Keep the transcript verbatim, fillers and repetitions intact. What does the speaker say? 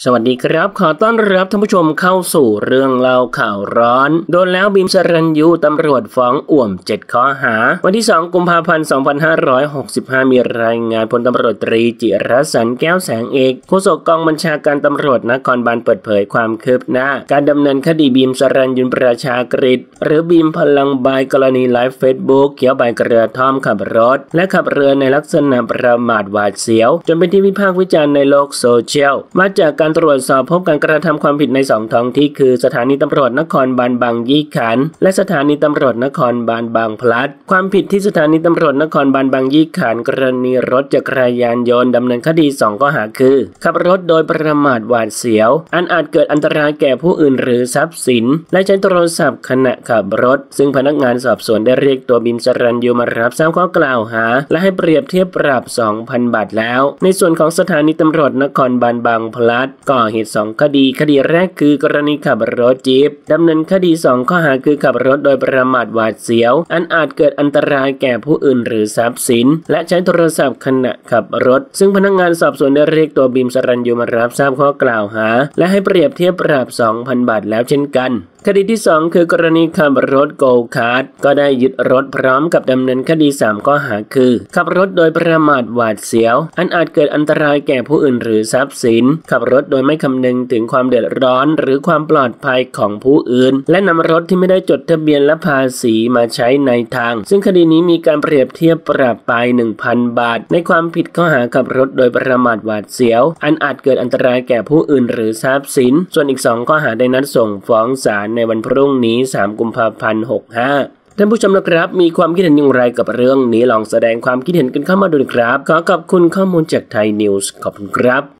สวัสดีครับขอต้อนรับท่านผู้ชมเข้าสู่เรื่องเล่าข่าวร้อนโดนแล้วบีมสรัญยูตำรวจฟ้องอ่วมเจ็ดข้อหาวันที่สองกุมภาพันธ์สองพันห้าร้อยหกสิบห้ามีรายงานพลตำรวจตรีจิรสันต์แก้วแสงเอกโฆษกกองบัญชาการตำรวจนครบาลเปิดเผยความคืบหน้าการดำเนินคดีบีมสรัญยูประชากฤษหรือบีมพลังใบกรณีไลฟ์เฟซบุ๊กเขียวใบกระท่อมขับรถและขับเรือในลักษณะประมาทหวาดเสียวจนเป็นที่วิพากษ์วิจารณ์ในโลกโซเชียลมาจากการตรวจสอบพบการกระทำความผิดในสองท้องที่คือสถานีตำรวจนครบาลบางยี่ขันธ์และสถานีตำรวจนครบาลบางพลัดความผิดที่สถานีตำรวจนครบาลบางยี่ขันธ์กรณีรถจักรยานยนต์ดำเนินคดีสองข้อหาคือขับรถโดยประมาทหวาดเสียวอันอาจเกิดอันตรายแก่ผู้อื่นหรือทรัพย์สินและใช้โทรศัพท์ขณะขับรถซึ่งพนักงานสอบสวนได้เรียกตัวบีมสรัญยูมารับทราบข้อกล่าวหาและให้เปรียบเทียบปรับ สองพัน บาทแล้วในส่วนของสถานีตำรวจนครบาลบางพลัดก่อเหตุสองคดีคดีแรกคือกรณีขับรถจี๊ปดำเนินคดีสองข้อหาคือขับรถโดยประมาทหวาดเสียวอันอาจเกิดอันตรายแก่ผู้อื่นหรือทรัพย์สินและใช้โทรศัพท์ขณะขับรถซึ่งพนักงานสอบสวนได้เรียกตัวบีมสรัญยูมารับทราบข้อกล่าวหาและให้เปรียบเทียบปรับ สองพัน บาทแล้วเช่นกันคดีที่สองคือกรณีขับรถโกคาร์ทก็ได้ยึดรถพร้อมกับดำเนินคดีสามข้อหาคือขับรถโดยประมาทหวาดเสียวอันอาจเกิดอันตรายแก่ผู้อื่นหรือทรัพย์สินขับรถโดยไม่คำนึงถึงความเดือดร้อนหรือความปลอดภัยของผู้อื่นและนำรถที่ไม่ได้จดทะเบียนและภาษีมาใช้ในทางซึ่งคดีนี้มีการเปรียบเทียบปรับไป หนึ่งพัน บาทในความผิดข้อหาขับรถโดยประมาทหวาดเสียวอันอาจเกิดอันตรายแก่ผู้อื่นหรือทรัพย์สินส่วนอีกสองข้อหาได้นัดส่งฟ้องศาลในวันพรุ่งนี้สามกุมภาพันธ์หกสิบห้าท่านผู้ชมนะครับมีความคิดเห็นอย่างไรกับเรื่องนี้ลองแสดงความคิดเห็นกันเข้ามาดูนะครับขอขอบคุณข้อมูลจากไทยนิวส์ขอบคุณครับ